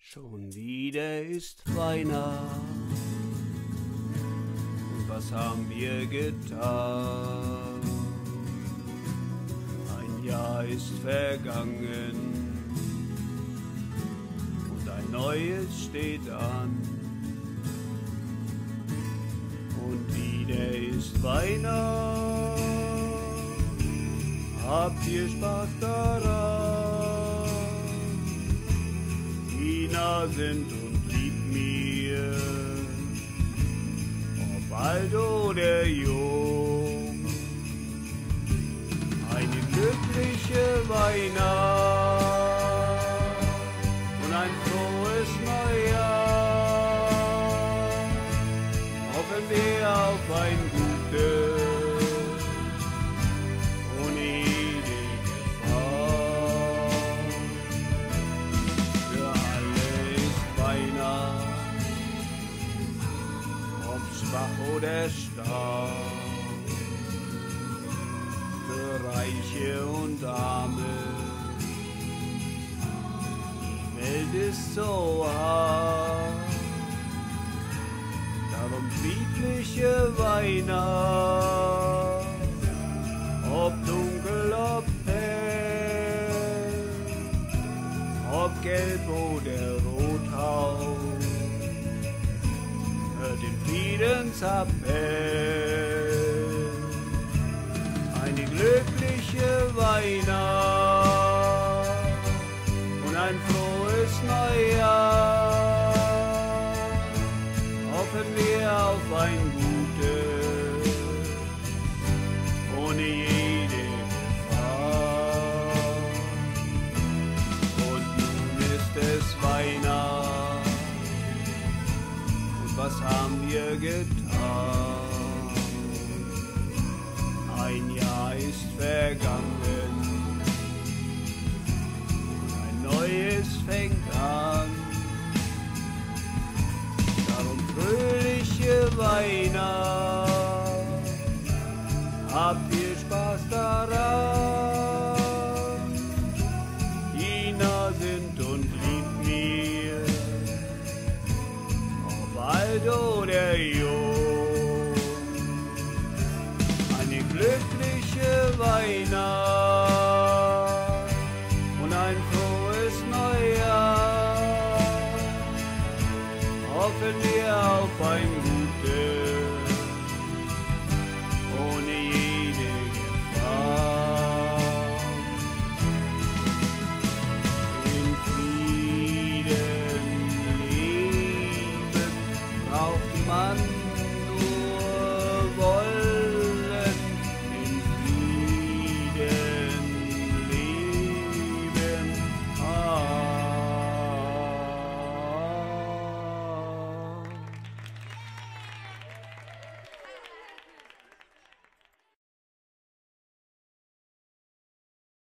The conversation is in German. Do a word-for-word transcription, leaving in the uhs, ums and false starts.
Schon wieder ist Weihnacht, und was haben wir getan? Ein Jahr ist vergangen und ein neues steht an. Und wieder ist Weihnacht, habt ihr Spaß daran? Kinder sind und liebt mir, ob alt oder jung. Eine glückliche Weihnacht und ein frohes Neujahr. Hoffen wir auf ein gutes ohne jede Gefahr. Für alle ist Weihnacht, ob schwach oder stark, für Reiche und Arme. Die Welt ist so hart, darum friedliche Weihnacht, ob dunkel, ob hell, ob gelb oder rothaut, hört den Friedensappell. Eine glückliche Weihnacht und ein frohes Neujahr. Hoffen wir auf ein gutes ohne jede Gefahr. Und nun ist es Weihnacht, und was haben wir getan? Ein Jahr ist vergangen, ein neues fängt an. Darum fröhliche Weihnacht, habt ihr Spaß daran? Kinder sind und liebt mir, ob alt oder jung. Eine glückliche Weihnacht